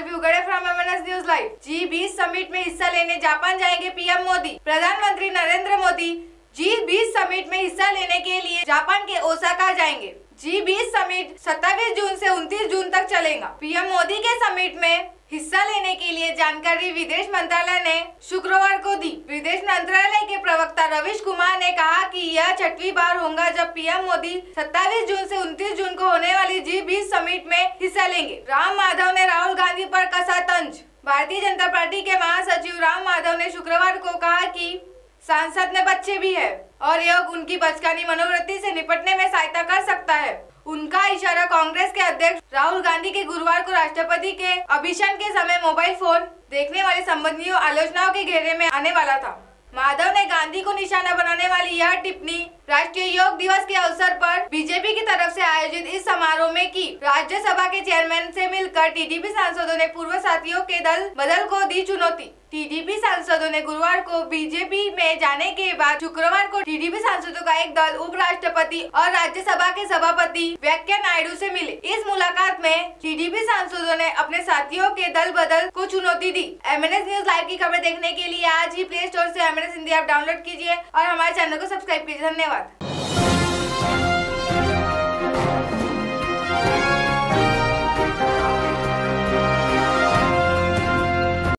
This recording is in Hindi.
इंटरव्यू गड़े from MNS news live. G20 summit में हिस्सा लेने जापान जाएंगे पीएम मोदी। प्रधानमंत्री नरेंद्र मोदी G20 समिट में हिस्सा लेने के लिए जापान के ओसाका जाएंगे। G20 समिट 27 जून से 29 जून तक चलेगा। पीएम मोदी के समिट में हिस्सा लेने के लिए जानकारी विदेश मंत्रालय ने शुक्रवार को दी। विदेश मंत्रालय के प्रवक्ता रवीश कुमार ने कहा कि यह छठवीं बार होगा जब पीएम मोदी 27 जून से 29 जून को होने वाली G20 समिट में हिस्सा लेंगे। राम माधव ने राहुल गांधी पर कसा तंज। भारतीय जनता पार्टी के महासचिव राम माधव ने शुक्रवार को कहा कि सांसद ने बच्चे भी है और यह उनकी बचकानी मनोवृत्ति से निपटने में सहायता कर सकता है। उनका इशारा कांग्रेस के अध्यक्ष राहुल गांधी के गुरुवार को राष्ट्रपति के अभिषेक के समय मोबाइल फोन देखने वाले संबंधियों आलोचनाओं के घेरे में आने वाला था। माधव ने गांधी को निशाना बनाने वाली यह टिप्पणी राष्ट्रीय योग दिवस के अवसर पर बीजेपी की तरफ से आयोजित इस समारोह में की। राज्यसभा के चेयरमैन से मिलकर टीडीपी सांसदों ने पूर्व साथियों के दल बदल को दी चुनौती। टीडीपी सांसदों ने गुरुवार को बीजेपी में जाने के बाद शुक्रवार को टीडीपी सांसदों का एक दल उपराष्ट्रपति और राज्यसभा के सभापति वेंकैया नायडू से मिले। इस मुलाकात में टीडीपी सांसदों ने अपने साथियों के दल बदल को चुनौती दी। MNS न्यूज लाइव की खबरें देखने के लिए आज ही प्ले स्टोर से MNS हिंदी ऐप डाउनलोड कीजिए और हमारे चैनल को सब्सक्राइब कीजिए। धन्यवाद।